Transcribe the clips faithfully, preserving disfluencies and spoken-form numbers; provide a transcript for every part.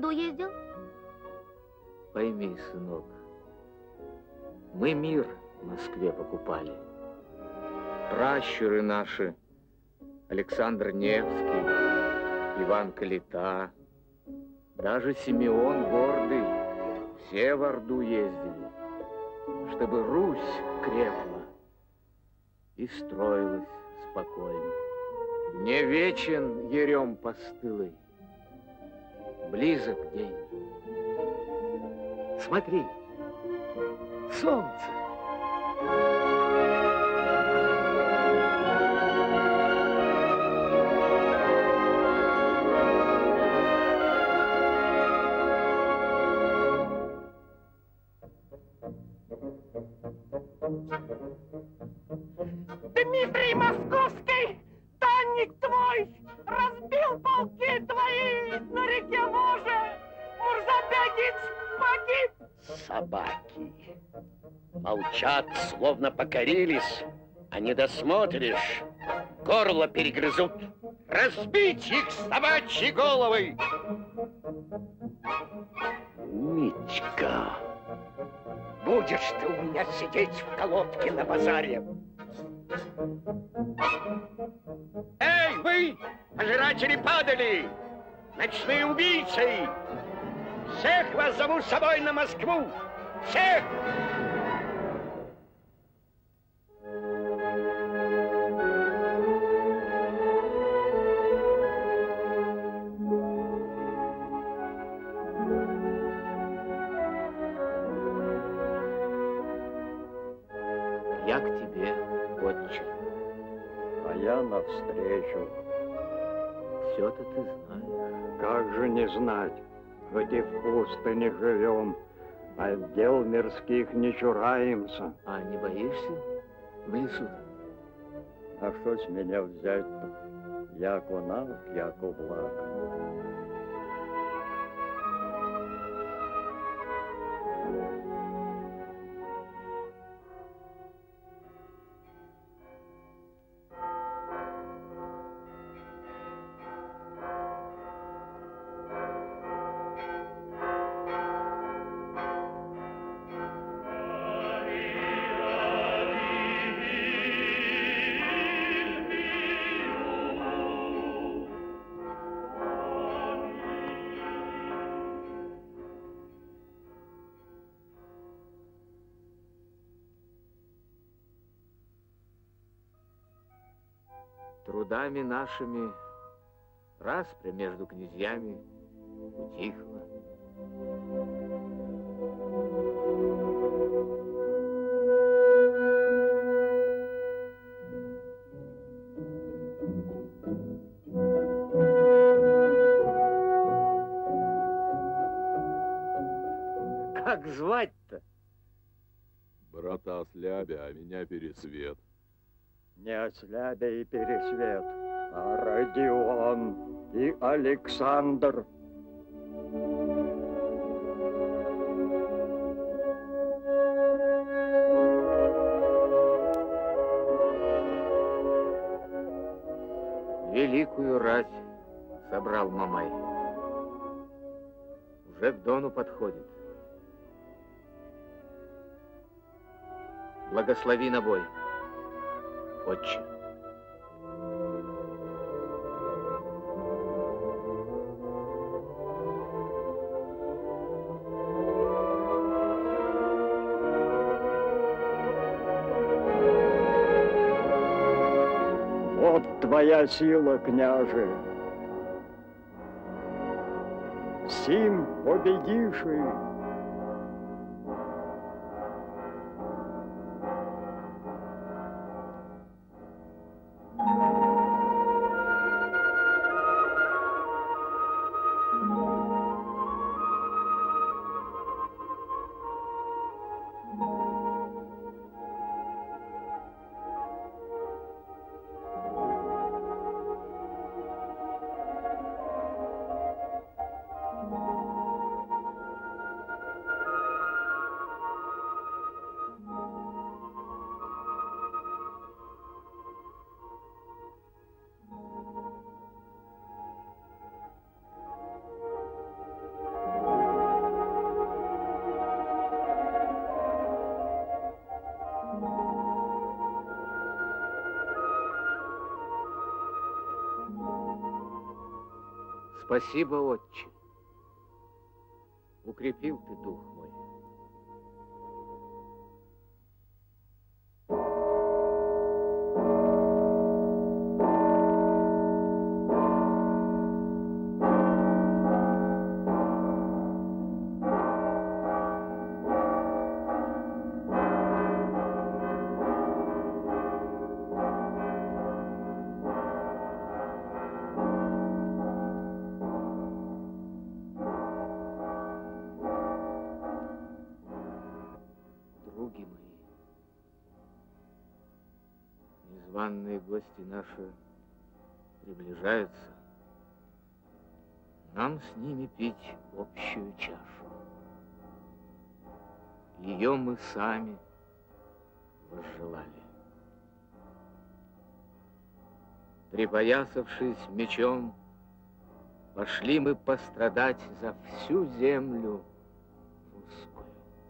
Орду ездил? Пойми, сынок, мы мир в Москве покупали. Пращуры наши, Александр Невский, Иван Калита, даже Симеон Гордый, все в Орду ездили, чтобы Русь крепла и строилась спокойно. Не вечен ерем постылый, близок день. Смотри, солнце. Дмитрий Московский, данник твой, разбил полки твои на реке Може. Мурзабегич погиб. Собаки молчат, словно покорились, а не досмотришь, горло перегрызут. Разбить их собачьи головы! Митька, будешь ты у меня сидеть в колодке на базаре. Эй, вы, пожиратели падали, ночные убийцы! Всех вас зову с собой на Москву! Всех! Я к тебе, отче. А я навстречу. Все-то ты знаешь. Как же не знать? Хоть и в пустыне живем, а дел мирских не чураемся. А не боишься в лесу-то? А что с меня взять-то? Яко навык, яко благ. Трудами нашими распря между князьями утихла. Как звать-то? Брата Ослябя, а меня Пересвет. Не Ослябя и Пересвет, а Родион и Александр. Великую рать собрал Мамай. Уже к Дону подходит. Благослови на бой, отче. Вот твоя сила, княже. Сим победишь и... Спасибо, отче. Укрепил ты дух мой. Незваные гости наши приближаются. Нам с ними пить общую чашу. Ее мы сами возжелали. Припоясавшись мечом, пошли мы пострадать за всю землю русскую.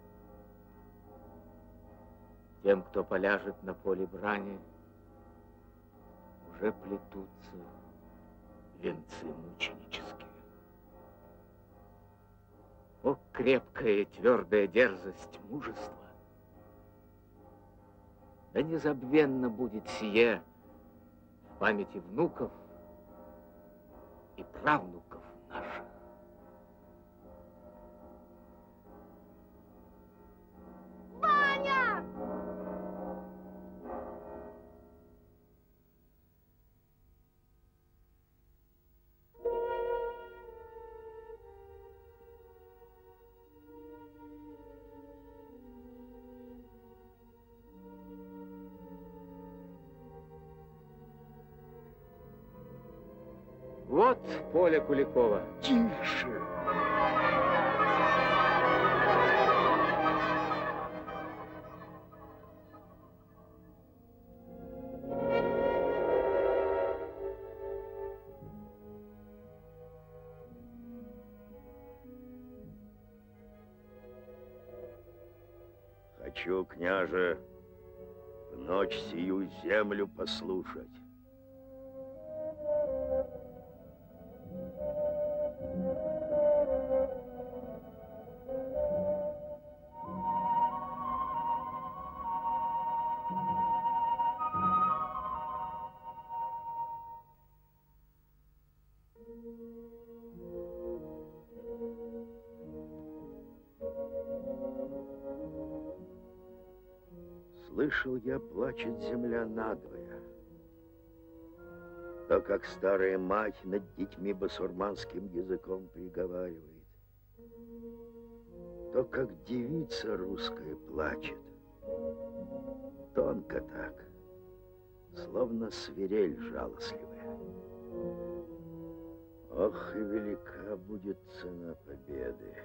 Тем, кто поляжет на поле брани, уже плетутся венцы мученические. О, крепкая и твердая дерзость мужества! Да незабвенно будет сие в памяти внуков и правнуков наших. Ваня! Вот поле Куликова. Тише! Хочу, княже, в ночь сию землю послушать. Слышал я, плачет земля надвое. То, как старая мать над детьми басурманским языком приговаривает, то, как девица русская плачет. Тонко так, словно свирель жалостливая. Ох, и велика будет цена победы.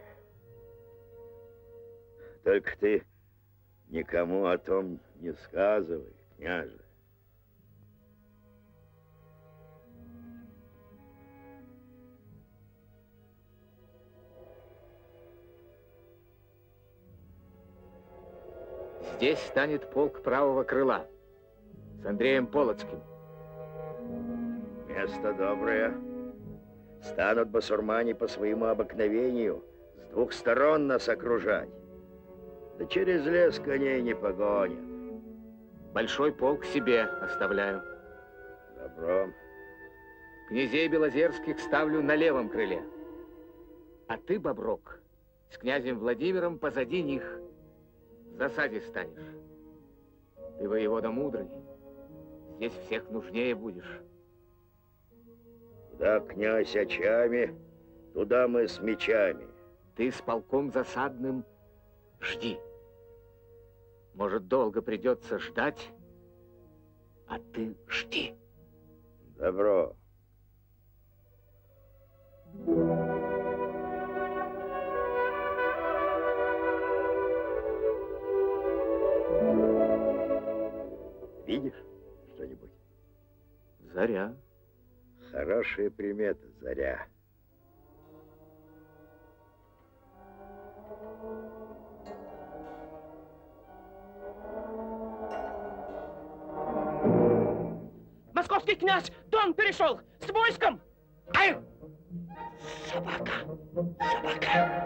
Только ты никому о том не сказывай, княже. Здесь станет полк правого крыла с Андреем Полоцким. Место доброе. Станут басурмане по своему обыкновению с двух сторон нас окружать. Да через лес коней не погонят. Большой полк себе оставляю. Добро. Князей Белозерских ставлю на левом крыле. А ты, Боброк, с князем Владимиром позади них в засаде станешь. Ты воевода мудрый. Здесь всех нужнее будешь. Куда князь очами, туда мы с мечами. Ты с полком засадным жди. Может, долго придется ждать, а ты жди. Добро. Видишь что-нибудь? Заря. Хорошая примета, заря. Московский князь Дон перешел с войском! Ай! Собака! Собака!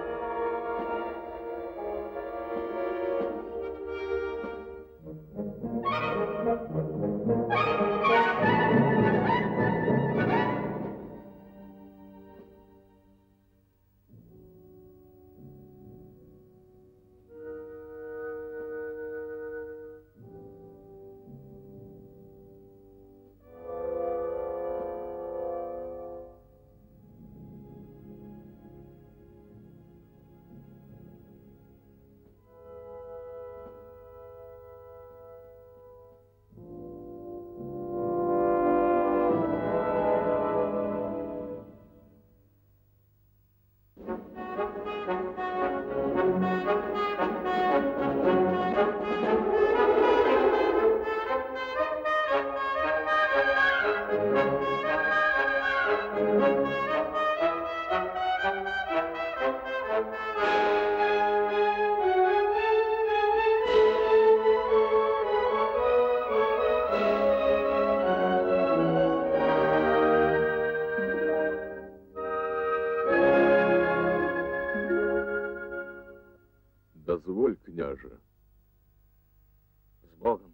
Дозволь, княже. С Богом.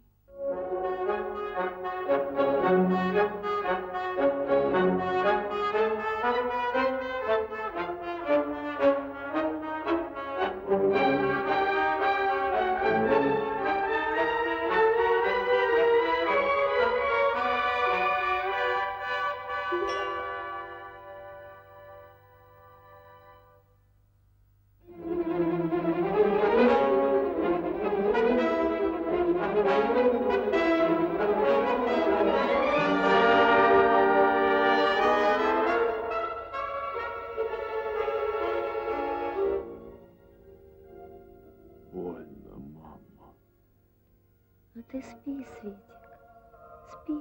Больно, мама. Ну ты спи, Светик, спи.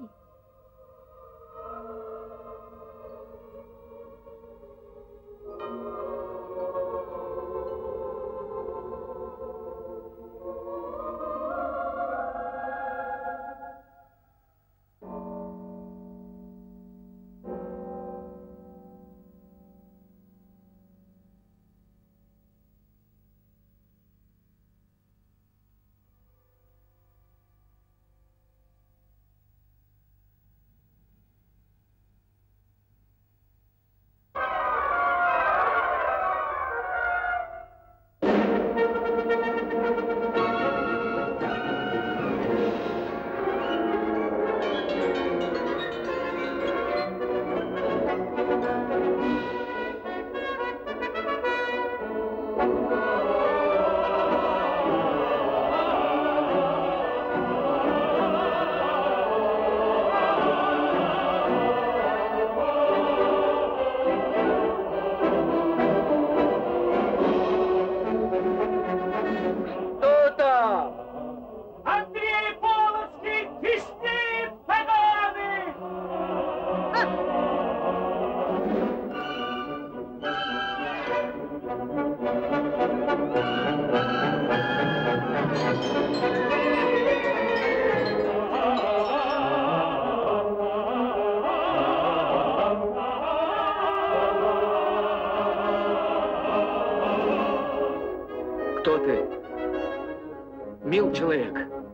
Кто ты? Мил человек.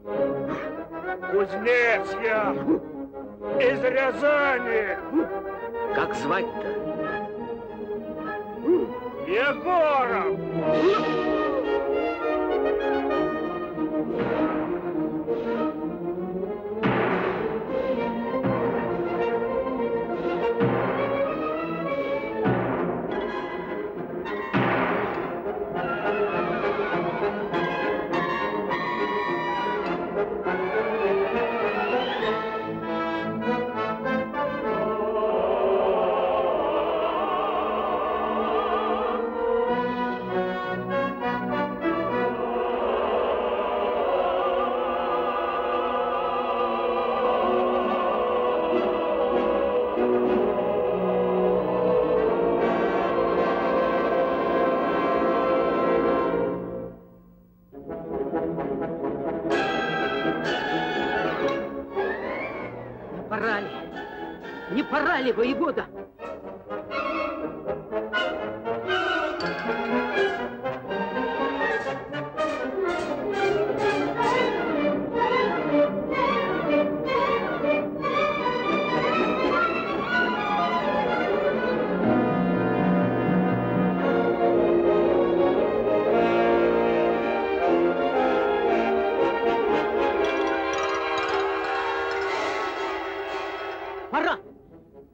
Кузнец я из Рязани. Как звать-то? Егоров. Не пора ли, воевода?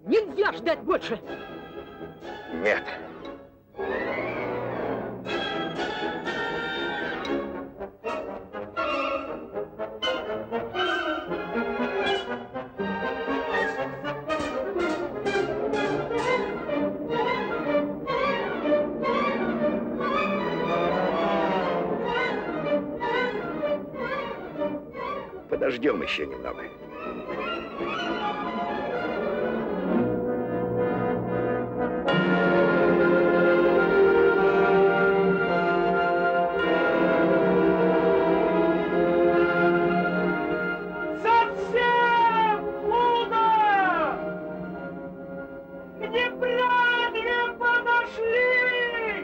Нельзя ждать больше! Нет. Подождем еще немного. Совсем худо! К Днепрянке подошли!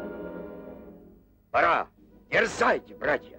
Пора! Дерзайте, братья!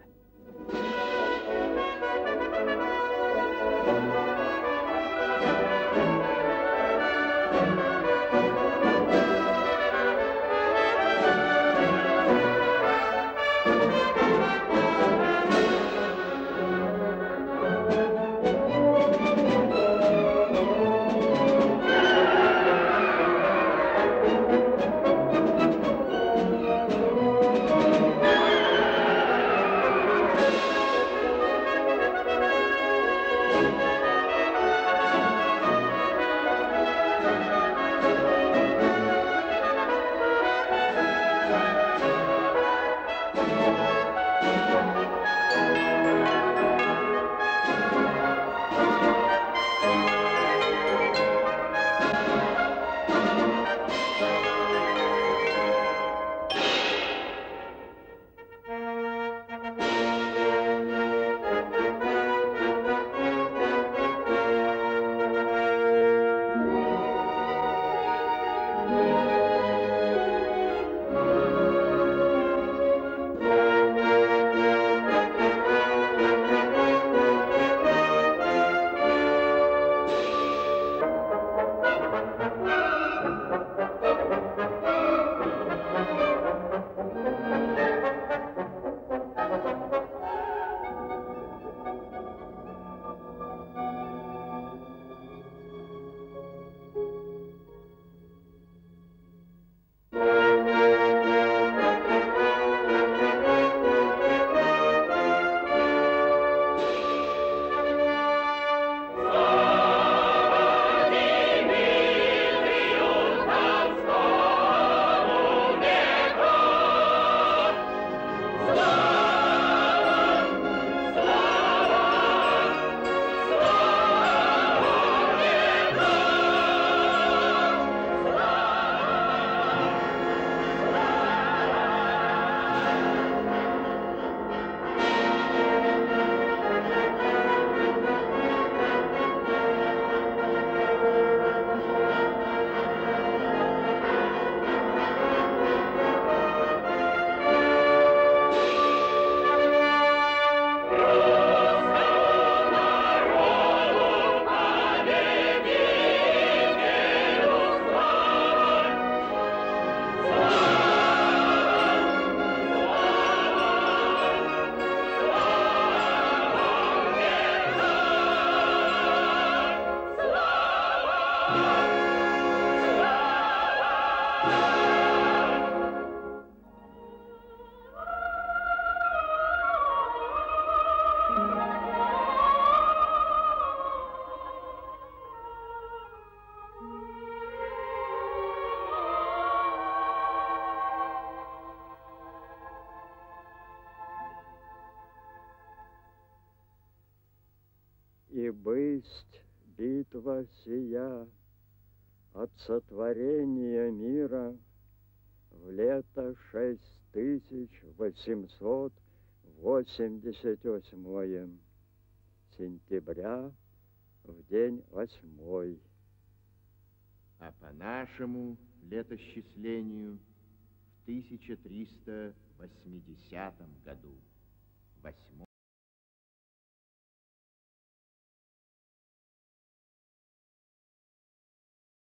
И бысть битва сия от сотворения мира в лето шесть тысяч восемьсот восемьдесят восьмое сентября в день восьмой. А по нашему летосчислению в тысяча триста восьмидесятом году, восьмого